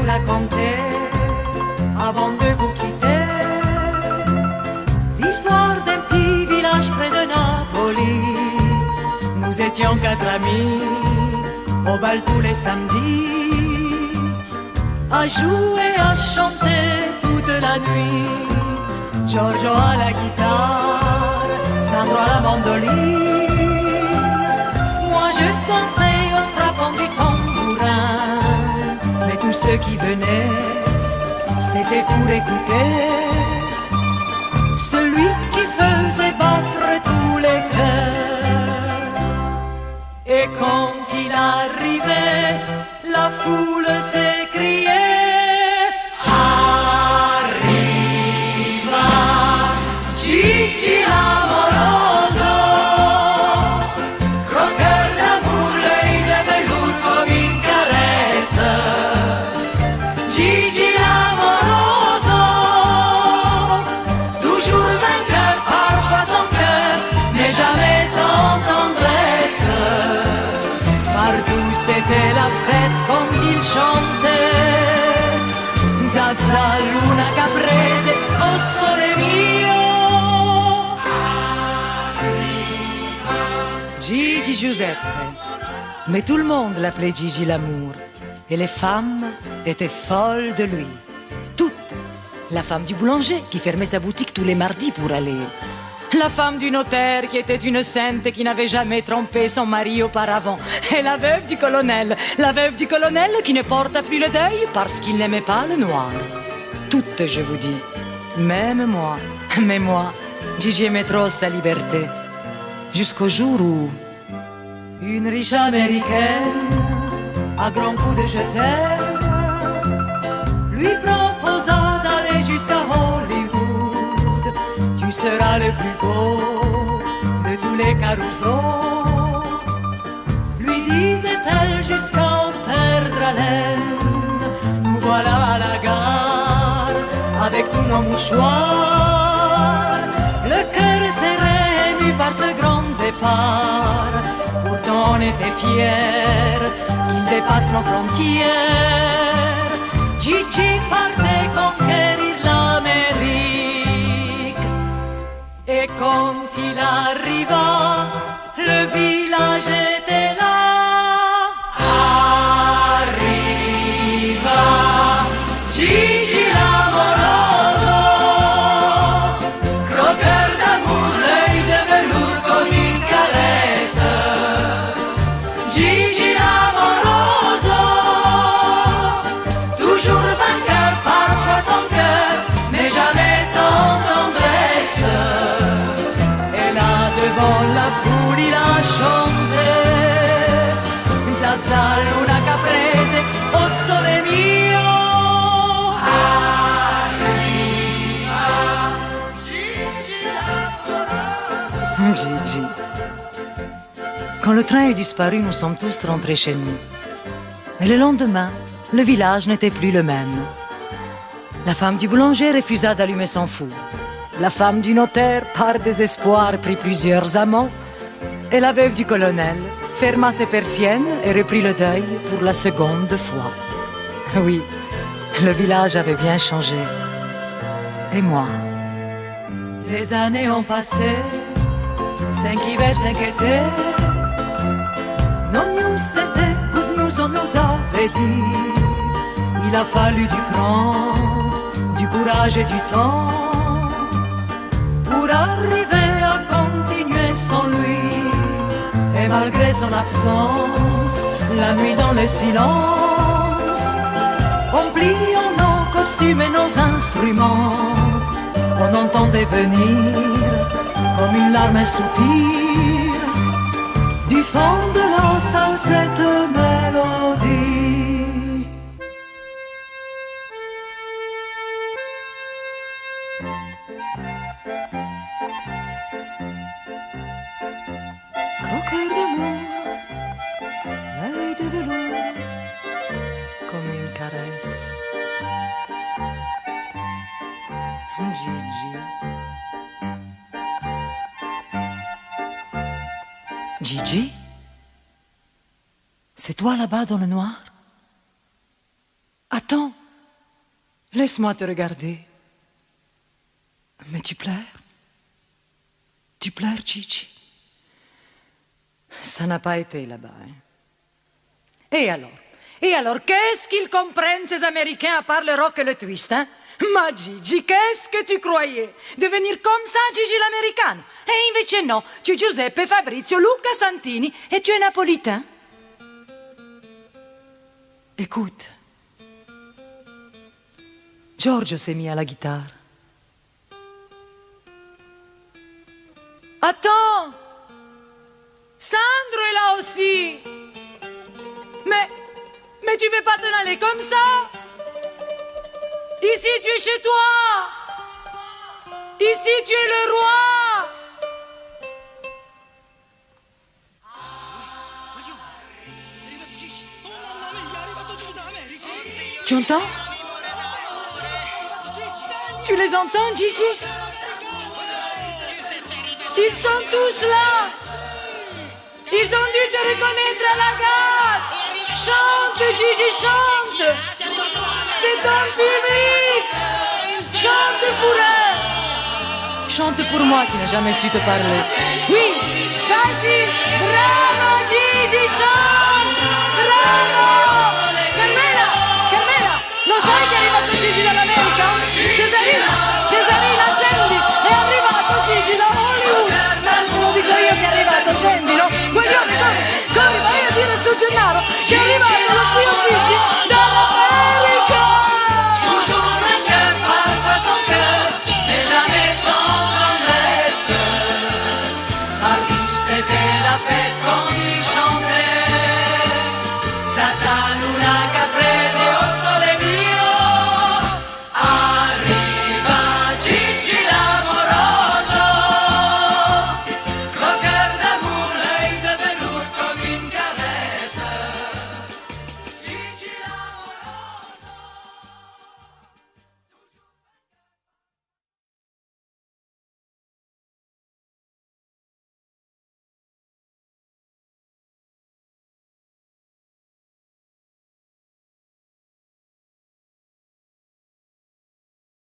vous raconter, avant de vous quitter, l'histoire d'un petit village près de Napoli. Nous étions 4 amis, au bal tous les samedis, à jouer, à chanter toute la nuit. Giorgio à la guitare, Sandro à la mandoline. Moi je dansais en frappant du tambourin, mais tous ceux qui venaient, c'était pour écouter celui qui faisait battre tous les cœurs. Et quand il arrivait, la foule s'écriait: arriva Gigi l'amoroso, croqueur d'amour, l'œil de velours comme une caresse. Gigi l'amoroso, toujours vainqueur, parfois sans cœur, mais jamais sans tendresse. Partout c'était la fête quand il chantait Zazza, Luna, Caprese, oh sole mio. Gigi Giuseppe. Mais tout le monde l'appelait Gigi l'amour. Et les femmes étaient folles de lui. Toutes. La femme du boulanger qui fermait sa boutique tous les mardis pour aller. La femme du notaire qui était une sainte et qui n'avait jamais trompé son mari auparavant. Et la veuve du colonel qui ne porta plus le deuil parce qu'il n'aimait pas le noir. Toutes, je vous dis. Même moi. Mais moi, Gigi aimait trop sa liberté. Jusqu'au jour où une riche américaine, à grands coups de je t'aime, lui proposa d'aller jusqu'à Hollywood. Tu seras le plus beau de tous les carousaux, lui disait-elle jusqu'à en perdre haleine. Nous voilà à la gare avec tous nos mouchoirs, le cœur serré, ému par ce grand départ. Pourtant on était fiers qu'il dépasse nos frontières. Gigi partait conquérir l'Amérique. Et quand il arriva, le village était là. Arriva Gigi l'amoroso, croqueur d'amour, l'œil de velours comme une caresse. Gigi l'amoroso, toujours vainqueur, parfois sans cœur, mais jamais sans tendresse. Et là devant la foule il a chanté Zazza, Luna, Caprese, oh sole mio. Gigi. Quand le train est disparu, nous sommes tous rentrés chez nous. Et le lendemain, le village n'était plus le même. La femme du boulanger refusa d'allumer son four. La femme du notaire, par désespoir, prit plusieurs amants. Et la veuve du colonel ferma ses persiennes et reprit le deuil pour la seconde fois. Oui, le village avait bien changé. Et moi? Les années ont passé, 5 hivers, 5 étés. Non news, c'était good news, on nous avait dit. Il a fallu du cran, du courage et du temps pour arriver à continuer sans lui. Et malgré son absence, la nuit dans le silence, en pliant nos costumes et nos instruments, on entendait venir comme une larme, un soupir du fond de la salle cette mélodie. Croqueur d'amour, l'œil de velours comme une caresse. Gigi. Gigi? C'est toi là-bas dans le noir? Attends! Laisse-moi te regarder. Mais tu pleures? Tu pleures, Gigi? Ça n'a pas été là-bas, hein? Et alors? Et alors, qu'est-ce qu'ils comprennent, ces Américains, à part le rock et le twist, hein? Ma Gigi, qu'est-ce que tu croyais? Devenir comme ça, Gigi l'americano? E invece no, tu es Giuseppe, Fabrizio, Luca Santini et tu es napolitain. Écoute, Giorgio s'est mis à la guitare. Attends! Sandro est là aussi! Mais tu peux pas t'en aller comme ça! Ici tu es chez toi! Ici tu es le roi! Tu entends? Tu les entends, Gigi? Ils sont tous là! Ils ont dû te reconnaître à la gare! Chante, Gigi, chante! C'est ton public! Chante pour eux! Chante pour moi qui n'ai jamais su te parler. Oui! Vas-y! Bravo, Gigi, chante! Bravo! Carmela! Carmela! Lo sai che è arrivato Gigi dall'America? Cesarina, scendi! È arrivato Gigi da Hollywood! Te lo dico io che è arrivato, scendilo! Guaglione, corri, vai a dire a Zio Gennaro che è arrivato lo zio Gigi dall'America! Toujours un cœur, parfois sans cœur, mais jamais sans tendresse. Paris, c'était la fête quand il chantait.